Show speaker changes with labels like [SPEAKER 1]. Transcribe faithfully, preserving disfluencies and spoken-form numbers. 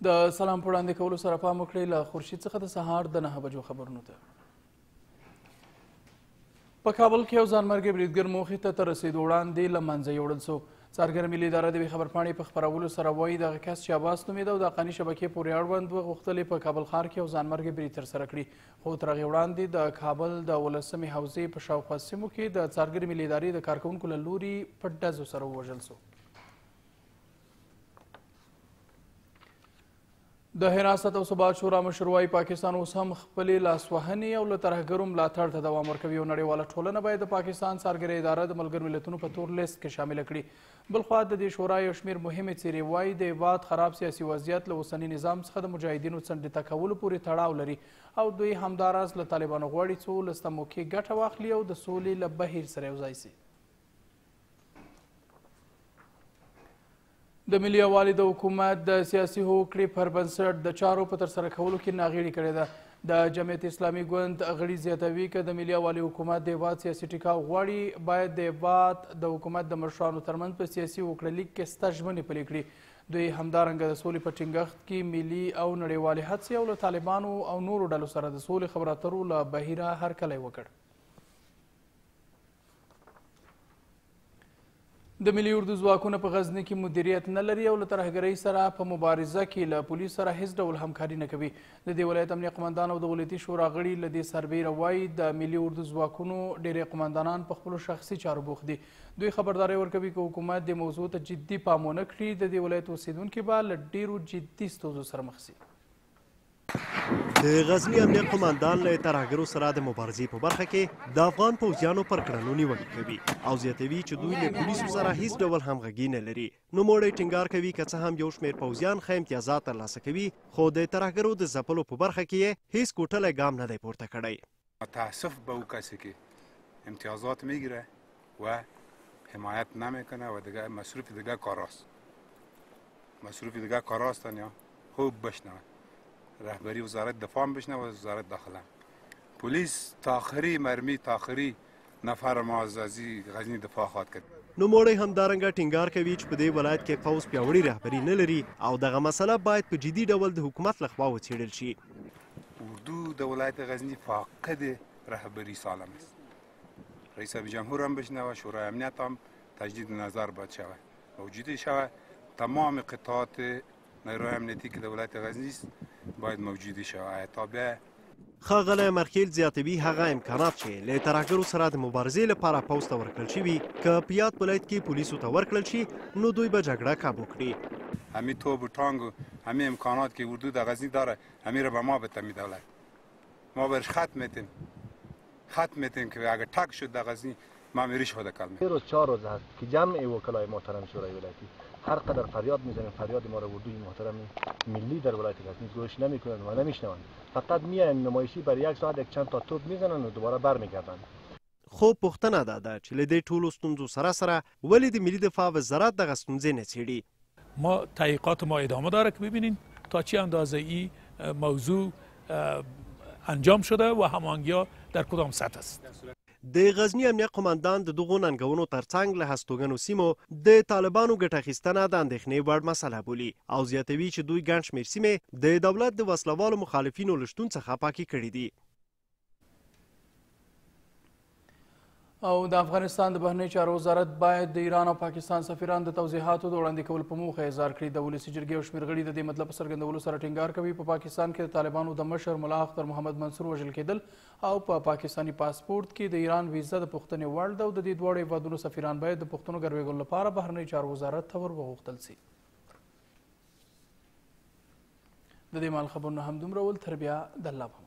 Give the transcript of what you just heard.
[SPEAKER 1] د سلام په وړاندې کولو سره پام وکړئ له خورشید څخه د سهار د نهه بجو خبرونو ته. په کابل کې یو ځانمرګي بریدګر موخې ته تر رسېدو وړاندې له منځه یوړل سو. څارګر ملي اداره د یوې خبرپاڼې په خپرولو سره وایي دغه کس چې عباس نومېده او د حقاني شبکې پورې اړوند و غوښتل په کابل ښار کې یو ځانمرګي برید ترسره کړي، خو تر هغې وړاندې د کابل د ولسمې حوزې په شاوخوا سیمو کې د څارګر ملي ادارې د کارکوونکو له لوري په ډزو سره ووژل سو. د حراست او ثبات شورا مشر وایي پاکستان اوس هم خپلې لاسوهنې او له ترهګرو ملاتړ ته دوام ورکوي او نړیواله ټولنه باید د پاکستان څارګرې اداره د ملګرو ملتونو په تور لیست کې شامله کړي. بلخوا د دې شورا یو شمېر مهمې څیرې وایي د هېواد خراب سیاسي وضعیت له اوسني نظام څخه د مجاهدینو څنډې ته کولو پورې تړاو لري او دوی همداراز له طالبانو غواړي څو له ستمو کې ګټه واخلي او د سولې له بهیر سره یوځای سي. د ملي یووالي د حکومت د سیاسي هوکړې پر بنسټ د چارو په ترسره کولو کې ناغېړي کړې ده. د جمعیت اسلامي ګوند غړي زیاتوي که د ملي یووالي حکومت د هېواد سیاسي ټیکاو غواړي باید د هېواد د حکومت د مشرانو ترمنځ په سیاسي هوکړه لیک کې سته ژمنې پلي کړي. دوی همدارنګه د سولې په ټینګښت کې ملي او نړیوالې هڅې او له طالبانو او نورو ډلو سره د سولې خبرو اترو له بهیره هرکلی وکړ. د ملي اردو ځواکونه په غزني کې مدیریت نه لري او له ترهګرۍ سره په مبارزه کې له پولیس سره هیڅ ډول همکاري نه کوي. د دې ولایت امنیه قمندان او د ولایتي شورا غړي له دې سربیره وایي د ملي اردو ځواکونو ډېری قمندانان په خپلو شخصي چارو بوخت دي. دوی خبرداری ورکوي که حکومت د موضوع ته جدي پام ونه کړي د دې ولایت اوسیدونکي به له ډېرو جدي ستونزو سره مخ شي.
[SPEAKER 2] د غزني امنیه قمندان له ترهګرو سره د مبارزې په برخه کې د افغان پوځیانو پر کړنو نیوکې کوي او زیاتوي چې دوی له پولیسو سره هیڅ ډول همغږي نه لري. نوموړی ټینګار کوي که څه هم یو شمېر پوځیان ښه امتیازات ترلاسه کوي خو د ترهګرو د ځپلو په برخه کې یې هیڅ کوټلی ګام نه دی پورته کړی.
[SPEAKER 3] متاسف به او کسی که امتیازات میگیره و حمایت نمیکنه و دیگه مصروف دیگه کاراست مصروف دیگه کاراستن یا خوب بشنوه رهبری وزارت دفاع بشنه و وزارت داخله پلیس تا آخری مرمی تا آخری نفر ما از غزنی دفاع خواهد کرد.
[SPEAKER 2] نوموړی همدارنګه ټینګار کوي چې په دې ولایت کې پوځ پیاوړې رهبري نه لري او دغه مسله باید په جدي ډول د حکومت لخوا وڅېړل شي.
[SPEAKER 3] اردو د ولایت غزنی فاقد رهبری سالم است. رئیس جمهور هم بشنوه، شورای امنیت هم تجدید نظر باید شود موجودی شود. تمام قطعات نیروی امنیتی که د ولایت غزنی است باید موجودی شود تا بیا.
[SPEAKER 2] ښاغلی مرخیل زیاتوي هغه امکانات چې له ترهګرو سره د مبارزې لپاره پوځ ته ورکړل شوي که په یاد ولایت کې پولیسو ته ورکړل شي نو دوی به جګړه کابو کړي.
[SPEAKER 3] همین توپ و تانک و همین امکانات که اردو در غزنی داره همین را به ما بتمی دولت ما برش خط میتیم خط میتیم که اگر تک شد در غزنی ما میریش خود کلمه.
[SPEAKER 4] روز چهار روز هست که جمع وکلای محترم شورای ولایتی هر قدر فریاد میزنیم فریاد ما را اردوی محترم ملی در ولایت غزنی گوش نمیکنند و نمیشنوند. فقط میایم نمایشی بر یک ساعت یک چند تا توپ میزنند و دوباره برمیگردند.
[SPEAKER 2] خو پوښتنه دا ده چې له دې ټولو ستونزو سره سره ولې د ملي دفاع وزارت دغه ستونزې نه څېړي.
[SPEAKER 5] ما تحقیقات ما ادامه داره که ببینیم تا چه اندازه این موضوع انجام شده و هماهنگی‌ها در کدام سطح است.
[SPEAKER 2] د غزني امنیه قمندان د دغو ننګونو ترڅنګ له هستوګنو سیمو د طالبانو ګټه اخیستنه د اندېښنې وړ مسله بولي او زیاتوي چې دوی ګڼ شمېر سیمې د دولت د وسلوالو مخالفینو له شتون څخه پاکې کړي دي.
[SPEAKER 1] او د افغانستان د بهرنیو چارو وزارت باید د ایران او پاکستان سفیران د توضیحاتو د وړاندې کولو په موخه اظهار کړي. د ولسي جرګې یو شمېر غړي د دې مطلب په څرګندولو سره ټینګار کوي په پاکستان کې د طالبانو د مشر ملا اختر محمد منصور وژل کېدل او په پاکستاني پاسپورت کې د ایران ویزه د پوښتنې وړ ده او د دې دواړو هېوادونو سفیران باید د پوښتنو ګروېږلو لپاره بهرنیو چارو وزارت ته ور وغوښتل سي. د دې مهال خبرونه همدومره ول. تر بیا د الله